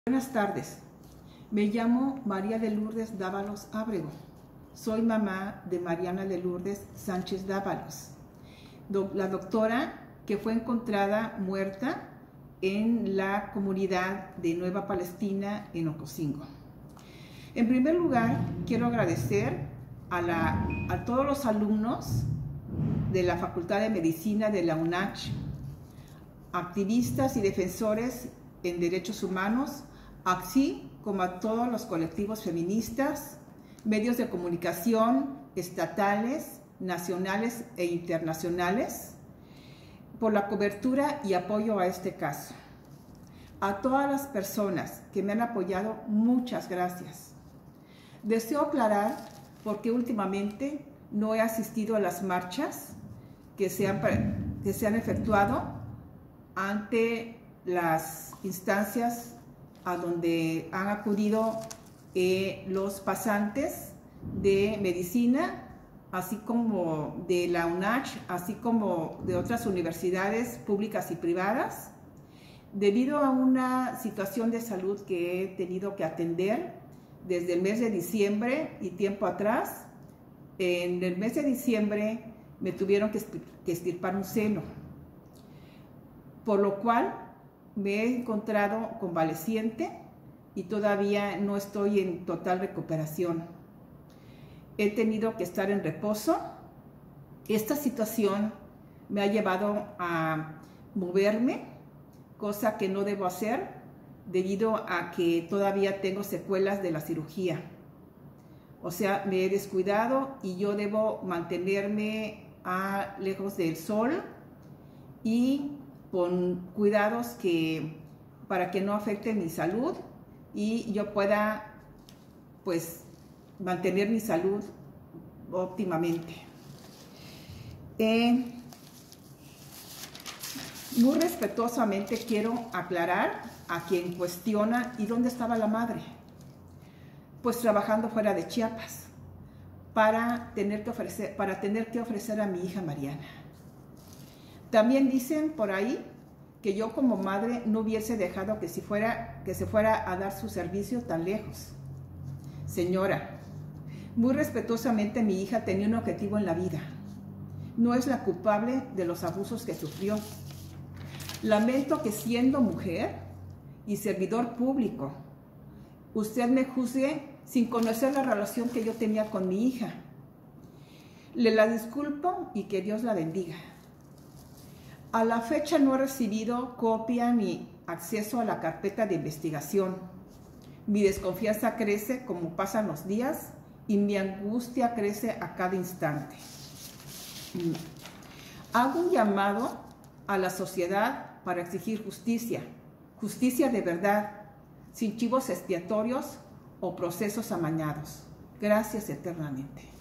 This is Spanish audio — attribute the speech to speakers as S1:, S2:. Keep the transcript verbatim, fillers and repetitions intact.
S1: Buenas tardes, me llamo María de Lourdes Dávalos Ábrego. Soy mamá de Mariana de Lourdes Sánchez Dávalos, la doctora que fue encontrada muerta en la comunidad de Nueva Palestina en Ocosingo. En primer lugar, quiero agradecer a, la, a todos los alumnos de la Facultad de Medicina de la UNACH, activistas y defensores en derechos humanos, así como a todos los colectivos feministas, medios de comunicación estatales, nacionales e internacionales, por la cobertura y apoyo a este caso. A todas las personas que me han apoyado, muchas gracias. Deseo aclarar por qué últimamente no he asistido a las marchas que se han, que se han efectuado ante las instancias a donde han acudido eh, los pasantes de medicina, así como de la UNACH, así como de otras universidades públicas y privadas, debido a una situación de salud que he tenido que atender desde el mes de diciembre y tiempo atrás. En el mes de diciembre me tuvieron que extirpar un seno, por lo cual me he encontrado convaleciente y todavía no estoy en total recuperación. He tenido que estar en reposo. Esta situación me ha llevado a moverme, cosa que no debo hacer debido a que todavía tengo secuelas de la cirugía. O sea, me he descuidado y yo debo mantenerme a, lejos del sol y con cuidados que, para que no afecte mi salud y yo pueda pues mantener mi salud óptimamente. Eh, muy respetuosamente quiero aclarar a quien cuestiona ¿y dónde estaba la madre? Pues trabajando fuera de Chiapas para tener que ofrecer, para tener que ofrecer a mi hija Mariana. También dicen por ahí que yo como madre no hubiese dejado que, si fuera, que se fuera a dar su servicio tan lejos. Señora, muy respetuosamente mi hija tenía un objetivo en la vida. No es la culpable de los abusos que sufrió. Lamento que siendo mujer y servidor público, usted me juzgue sin conocer la relación que yo tenía con mi hija. Le la disculpo y que Dios la bendiga. A la fecha no he recibido copia ni acceso a la carpeta de investigación. Mi desconfianza crece como pasan los días y mi angustia crece a cada instante. Hago un llamado a la sociedad para exigir justicia, justicia de verdad, sin chivos expiatorios o procesos amañados. Gracias eternamente.